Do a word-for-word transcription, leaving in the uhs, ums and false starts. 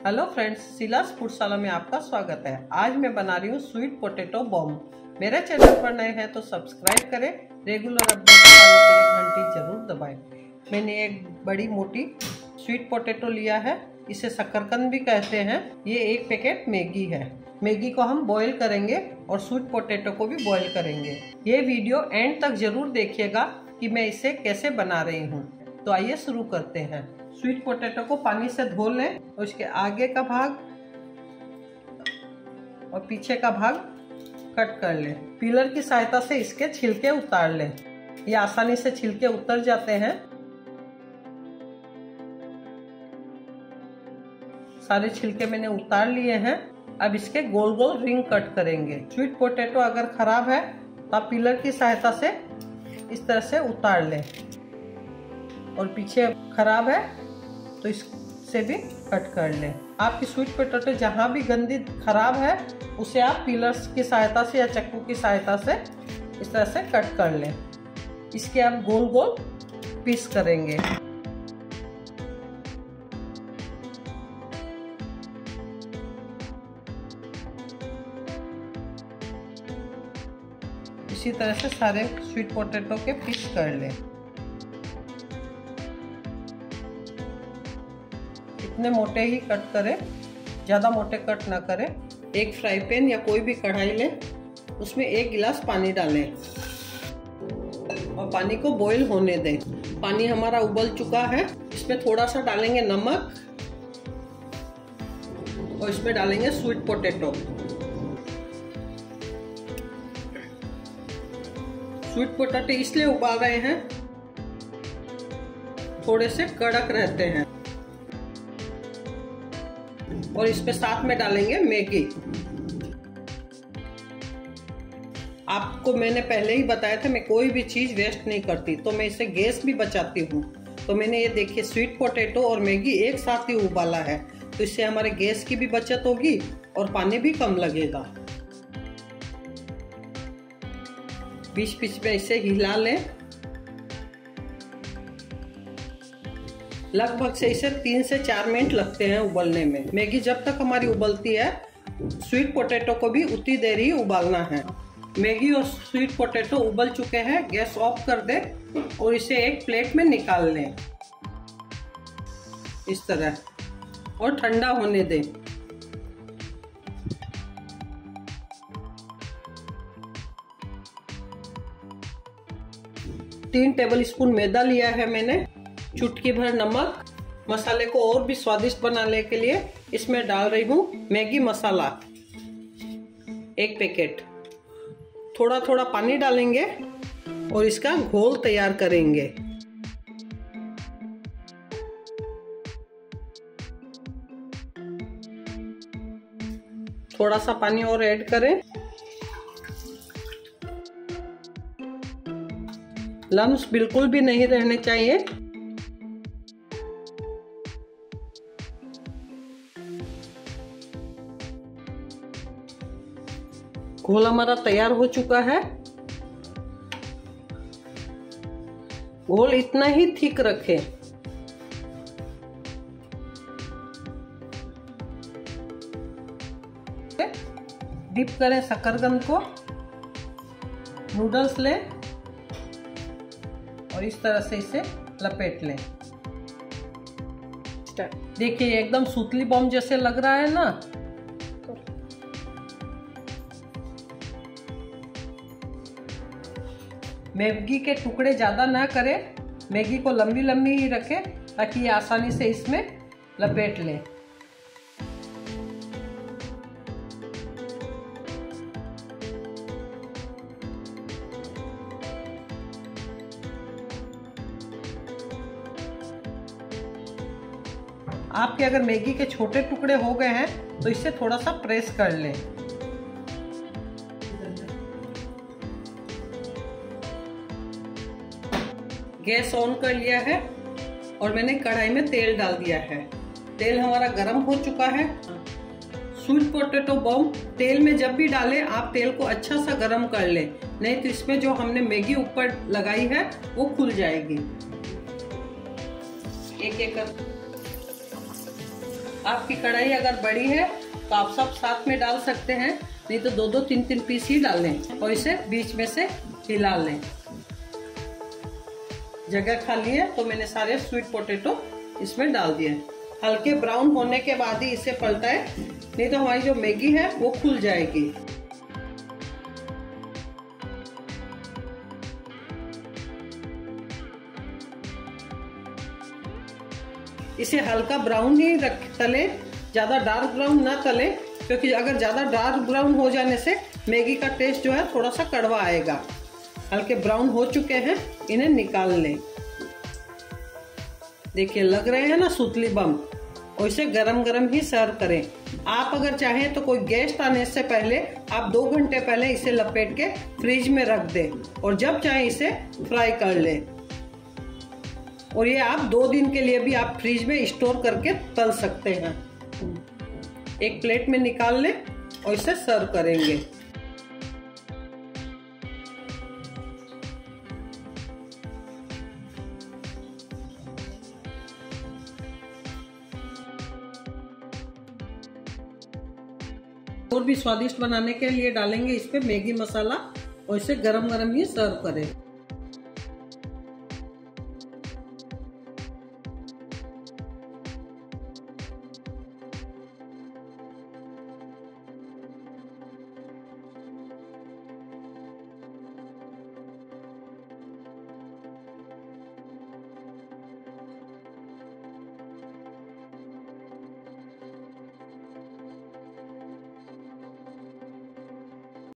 Hello friends, Silas फूडशाला में आपका स्वागत है। आज मैं बना रही हूँ स्वीट पोटैटो बॉम्ब। मेरे चैनल पर नए हैं तो सब्सक्राइब करें, रेगुलर अपडेट पाने के लिए घंटी जरूर दबाएं। मैंने एक बड़ी मोटी स्वीट पोटैटो लिया है, इसे शकरकंद भी कहते हैं। ये एक पैकेट मैगी है। मैगी को हम बॉईल करेंगे और स्वीट पोटैटो को भी बॉईल करेंगे। ये वीडियो एंड तक जरूर देखिएगा कि मैं इसे कैसे बना रही हूँ। तो आइए शुरू करते हैं। स्वीट पोटैटो को पानी से धो लें और इसके आगे का भाग और पीछे का भाग कट कर लें। पीलर की सहायता से इसके छिलके उतार लें। ये आसानी से छिलके उतर जाते हैं। सारे छिलके मैंने उतार लिए हैं। अब इसके गोल गोल रिंग कट करेंगे। स्वीट पोटैटो अगर खराब है तो आप पीलर की सहायता से इस तरह से उतार लें, और पीछे खराब है तो इससे भी कट कर लें। आपकी स्वीट पोटैटो जहाँ भी गंदी खराब है उसे आप पीलर्स की सहायता से या चाकू की सहायता से इस तरह से कट कर लें। इसके आप गोल गोल पीस करेंगे। इसी तरह से सारे स्वीट पोटैटो के पीस कर लें। इतने मोटे ही कट करें, ज़्यादा मोटे कट ना करें। एक फ्राई पैन या कोई भी कढ़ाई लें, उसमें एक गिलास पानी डालें और पानी को बॉईल होने दें। पानी हमारा उबल चुका है। इसमें थोड़ा सा डालेंगे नमक और इसमें डालेंगे स्वीट पोटैटो। स्वीट पोटैटो इसलिए उबाल रहे हैं, थोड़े से कड़क रहते हैं। और इसमें साथ में डालेंगे मैगी। आपको मैंने पहले ही बताया था मैं कोई भी चीज वेस्ट नहीं करती, तो मैं इसे गैस भी बचाती हूँ। तो मैंने ये देखिए स्वीट पोटैटो और मैगी एक साथ ही उबाला है, तो इससे हमारे गैस की भी बचत होगी और पानी भी कम लगेगा। बीच बीच में इसे हिला लें। लगभग से इसे तीन से चार मिनट लगते हैं उबलने में। मैगी जब तक हमारी उबलती है, स्वीट पोटैटो को भी उतनी देर ही उबालना है। मैगी और स्वीट पोटैटो उबल चुके हैं। गैस ऑफ कर दें और इसे एक प्लेट में निकाल लें इस तरह, और ठंडा होने दें। तीन टेबलस्पून मैदा लिया है मैंने। चुटकी भर नमक। मसाले को और भी स्वादिष्ट बनाने के लिए इसमें डाल रही हूँ मैगी मसाला, एक पैकेट। थोड़ा थोड़ा पानी डालेंगे और इसका घोल तैयार करेंगे। थोड़ा सा पानी और ऐड करें। लम्स बिल्कुल भी नहीं रहने चाहिए। घोल हमारा तैयार हो चुका है। घोल इतना ही थिक रखें। डिप करें शकरकंद को। नूडल्स लें और इस तरह से इसे लपेट लें। देखिए एकदम सूतली बॉम्ब जैसे लग रहा है ना। मैगी के टुकड़े ज़्यादा ना करें, मैगी को लंबी लंबी ही रखें ताकि ये आसानी से इसमें लपेट लें। आपके अगर मैगी के छोटे टुकड़े हो गए हैं तो इससे थोड़ा सा प्रेस कर लें। गैस ऑन कर लिया है और मैंने कढ़ाई में तेल डाल दिया है। तेल हमारा गर्म हो चुका है। स्वीट पोटैटो बॉम्ब तेल में जब भी डालें आप तेल को अच्छा सा गर्म कर लें, नहीं तो इसमें जो हमने मैगी ऊपर लगाई है वो खुल जाएगी। एक एक कर आपकी कढ़ाई अगर बड़ी है तो आप सब साथ में डाल सकते हैं, नहीं तो दो दो तीन तीन पीस ही डाल लें और इसे बीच में से हिला लें। जगह खाली है तो मैंने सारे स्वीट पोटैटो इसमें डाल दिए। हल्के ब्राउन होने के बाद ही इसे पलटाएं, नहीं तो हमारी जो मैगी है वो खुल जाएगी। इसे हल्का ब्राउन ही रख तले, ज्यादा डार्क ब्राउन ना तले, क्योंकि अगर ज्यादा डार्क ब्राउन हो जाने से मैगी का टेस्ट जो है थोड़ा सा कड़वा आएगा। हल्के ब्राउन हो चुके हैं, इन्हें निकाल लें। देखिए लग रहे हैं ना सूतली बम, और इसे गरम गरम ही सर्व करें। आप अगर चाहें तो कोई गेस्ट आने से पहले आप दो घंटे पहले इसे लपेट के फ्रिज में रख दें और जब चाहे इसे फ्राई कर लें। और ये आप दो दिन के लिए भी आप फ्रिज में स्टोर करके तल सकते हैं। एक प्लेट में निकाल लें और इसे सर्व करेंगे। और भी स्वादिष्ट बनाने के लिए डालेंगे इस पे मैगी मसाला और इसे गरम गरम ही सर्व करें।